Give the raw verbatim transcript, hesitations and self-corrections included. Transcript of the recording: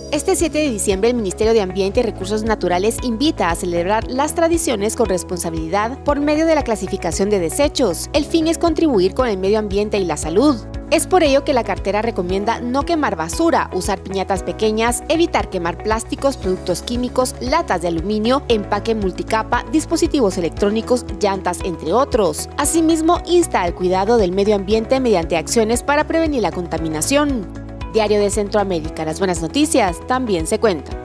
Este siete de diciembre, el Ministerio de Ambiente y Recursos Naturales invita a celebrar las tradiciones con responsabilidad por medio de la clasificación de desechos. El fin es contribuir con el medio ambiente y la salud. Es por ello que la cartera recomienda no quemar basura, usar piñatas pequeñas, evitar quemar plásticos, productos químicos, latas de aluminio, empaque multicapa, dispositivos electrónicos, llantas, entre otros. Asimismo, insta al cuidado del medio ambiente mediante acciones para prevenir la contaminación. Diario de Centroamérica, las buenas noticias también se cuentan.